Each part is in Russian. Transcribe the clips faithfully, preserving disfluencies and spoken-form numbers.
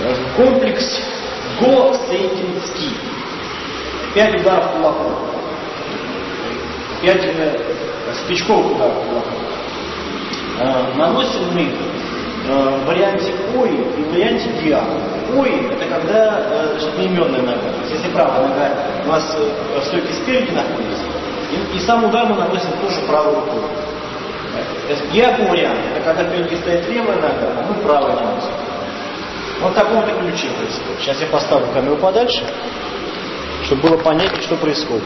комплекс Го-Сейкинский. Пять ударов кулаком. Пять э, спичковых ударов кулаком. Э, наносим мы э, в варианте ой и в варианте диа. Ой — это когда э, одноименная нога. То есть если правая нога у нас э, в стойке спереди находится, и, и сам удар мы наносим тоже правой рукой. Диа вариант — это когда впереди стоит левая нога, а мы правой наносим. Вот в таком-то ключе происходит. Сейчас я поставлю камеру подальше, чтобы было понятнее, что происходит.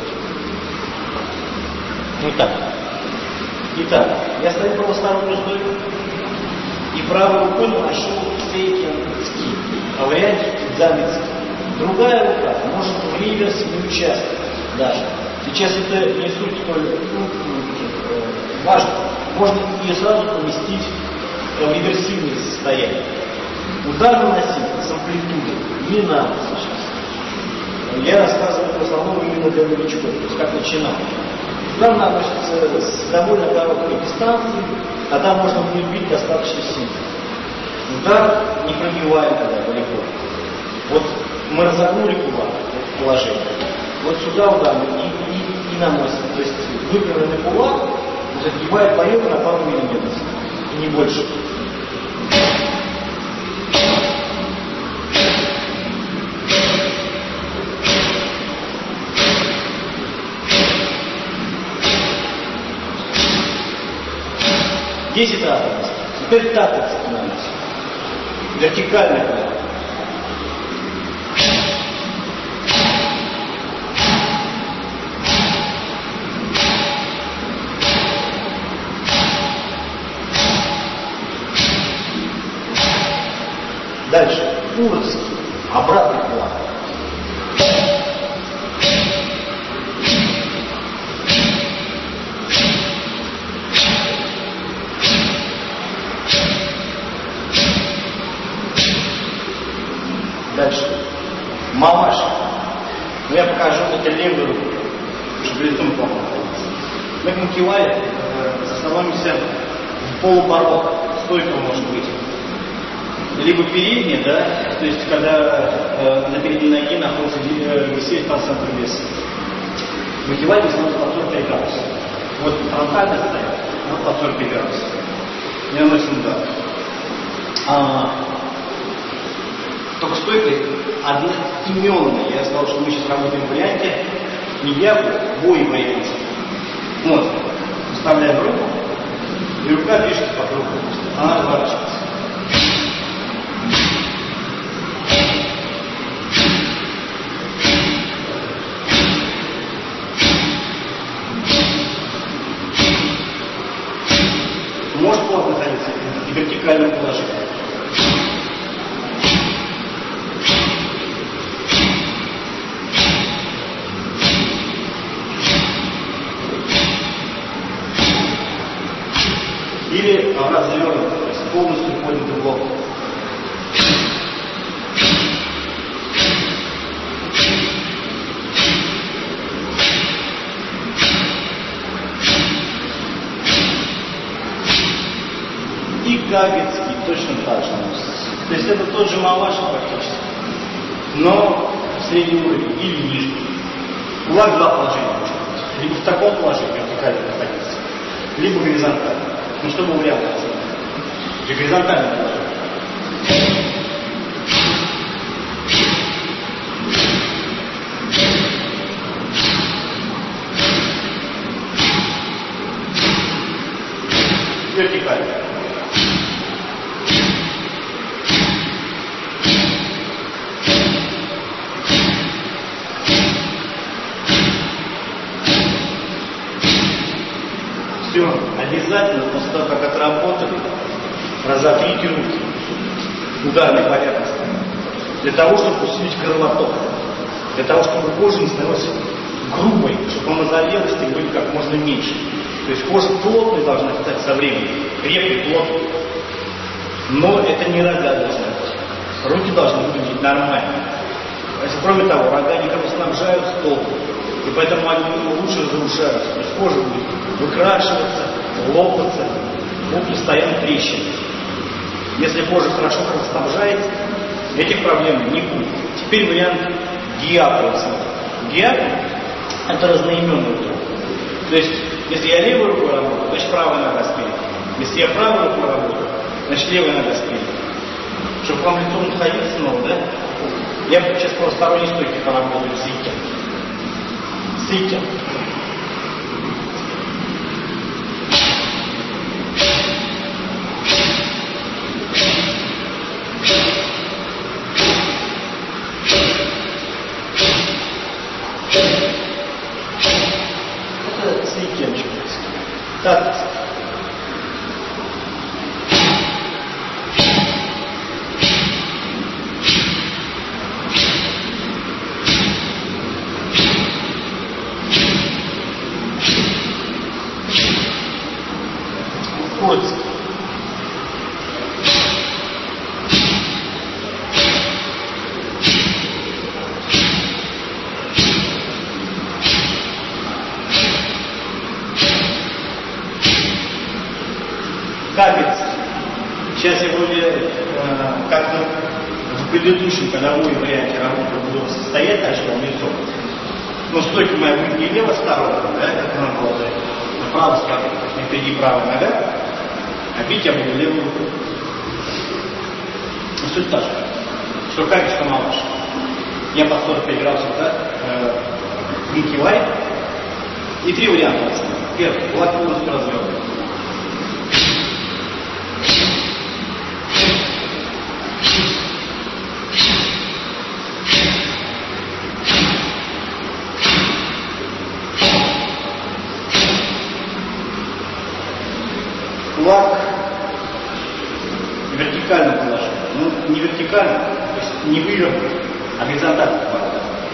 Итак, Итак, я стою в правостороннюю стойку и правой рукой наношу сейкинский, а в варианте кидзамицкий. Другая рука может в реверсе не участвовать даже. Сейчас это не суть столь ну, важно. Можно ее сразу поместить в реверсивное состояние. Удар наносить с амплитудой не надо сейчас. Я рассказываю в основном именно для новичков, то есть как начинать. Удар наносится с довольно короткой дистанции, тогда можно будет бить достаточно сильно. Удар не пробиваем тогда далеко. Вот мы разогнули кулак в положении. Вот сюда удар и, и, и наносим. То есть выпрямленный кулак загибает поверхность на пару миллиметров. И не больше. десять раз. Теперь так становится. Вертикальный кулак. Дальше. Уродский. Обратный кулак. Дальше. Маваш. Но я покажу это левой рукой, чтобы лицом к вам находиться. Мы в макиваре становимся в полуборот. Стойка может быть. Либо передняя, да, то есть когда э, на передней ноге находится десять процентов веса. В макиваре становится под сорок пять градусов. Вот фронтально стоит, вот под сорок пять градусов. И наносим удар. А, только стойка одноименная. Я сказал, что мы сейчас работаем в варианте не явно, бой варианте. Вот. Вставляем руку, и рука движется по кругу. Она разворачивается. Может плотно находиться в вертикальном положении. Или развернут, то есть полностью поднятый блок. И гагецкий точно так же. То есть это тот же маваш практически, но средний уровень или ниже. Кулак два положения может быть. Либо в таком положении вертикально находиться, либо горизонтально. Ну, чтобы вариант был. Горизонтально положение. Вертикально. Все, обязательно, после того, как отработали, разотрите руки ударной поверхности, для того, чтобы усилить кровоток, для того, чтобы кожа не становилась грубой, чтобы мозолелости были как можно меньше. То есть кожа плотной должна стать со временем, крепкой, плотной. Но это не рога должны быть. Руки должны выглядеть нормально. Если, кроме того, рога не кровоснабжают стол, и поэтому они лучше разрушаются. То есть кожа будет выкрашиваться, лопаться, будут постоянно трещины. Если кожа хорошо кровоснабжается, этих проблем не будет. Теперь вариант диапаза. Диап – это разноименный удар. То есть, если я левой рукой работаю, значит правая нога спереди. Если я правой рукой работаю, значит левая нога спереди. Чтобы вам лицом находиться снова, да? Я сейчас просто сторонней стойки поработаю с икем. С икем. Это с икем. Так. Капец. Сейчас я вроде, э, как в предыдущем, когда в варианте работы буду состоять, дальше вам лицо. Но стойка моя будет не левосторонняя, да, как она была, на правой стороне, впереди правая нога, а бить я буду левую руку. Но суть та же, что капечка малыш. Я под сорок пять градусов, да, э, не кивай. И три варианта. Первый, кулак полностью развернут. Кулак вертикально положен. Ну, не вертикально, то есть не вывернут, а горизонтально положен.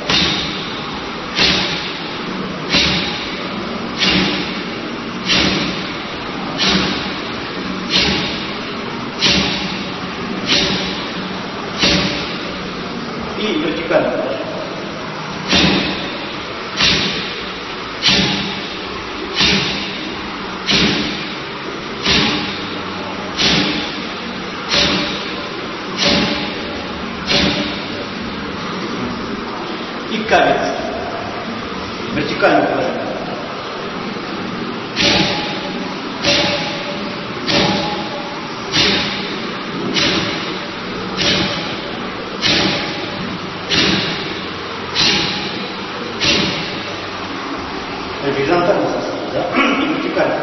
И вертикально положен. И кавец. Вертикально положен. Горизонтально состав, да? И вертикально.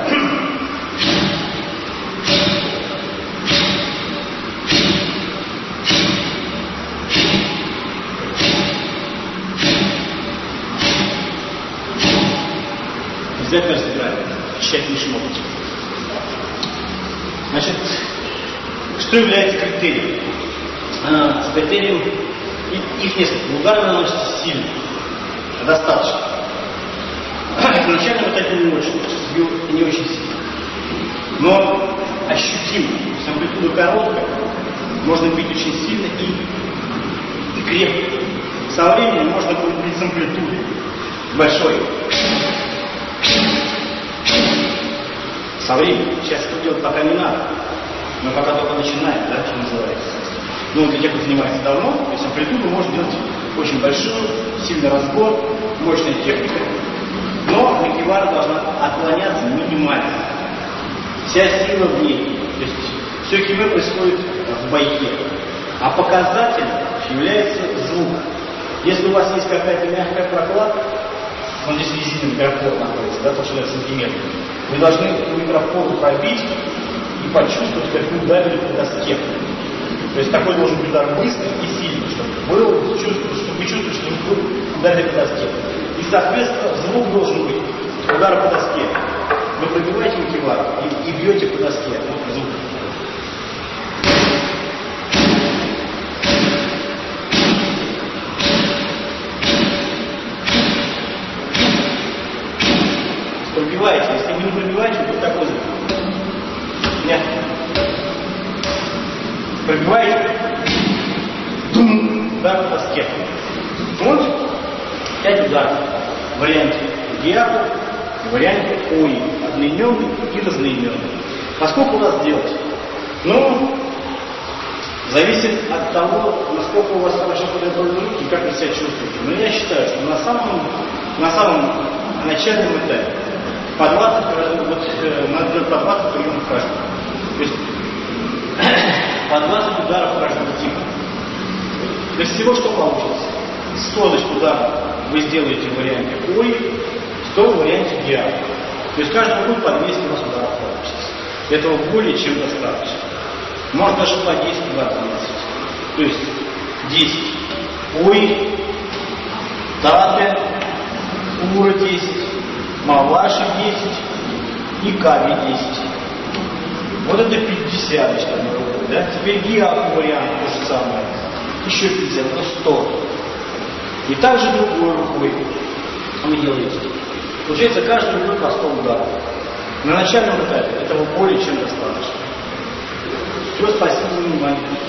Обязательно разбираем, тщательнейшим образом. Значит, что является критерием? А, с критерием их несколько. Удары наносятся сильно, достаточно. Изначально вот это не очень, не очень сильно. Но ощутимо. С амплитудой короткая, можно бить очень сильно и, и крепко. Со временем можно будет бить с амплитудой большой. Со временем. Сейчас это делать пока не надо. Мы пока только начинаем, да, что называется. Ну, для тех, кто занимается давно, то есть амплитуду можно делать очень большую, сильный разбор, мощная техника. Но макивара должна отклоняться минимально. Вся сила в ней. То есть все киме происходит в бойке. А показателем является звук. Если у вас есть какая-то мягкая прокладка, вот здесь резиновый микрофон находится, да, толщина сантиметра, вы должны микрофон пробить и почувствовать, как вы ударили по доске. То есть такой должен быть удар быстрый и сильный, чтобы вы чувствовали, чтобы вы чувствовали, что вы ударили по доске. И, соответственно, звук должен быть удар по доске. Вы пробиваете макивару и, и бьете по доске. Вот звук. Пробиваете. Если вы не пробиваете, будет такой звук. Нет. Пробиваете. Удар по доске. Вот пять ударов. В варианте диапа, в варианте ОИ. Одноименный и разноименный. А сколько у нас делать? Ну, Зависит от того, насколько у вас хорошо подготовлены руки и как вы себя чувствуете. Но я считаю, что на самом, на самом начальном этапе по двадцать, вот, надо делать по двадцать приемов каждого. То есть по двадцать ударов каждого типа. То есть всего что получится? сто ударов вы сделаете в варианте ой, сто в варианте диа. То есть каждый будет по двести у вас ударов получится. Этого более чем достаточно. Может даже по десять ударов. То есть десять ой, тапе, ура десять, маваши десять и каби десять. Вот это пятьдесят, значит, да? Теперь диа вариант то же самое. Еще пятьдесят, это сто. И также другой рукой вы делаете. Получается, каждый рукой по сто ударов. На начальном этапе этого более чем достаточно. Все, спасибо за внимание.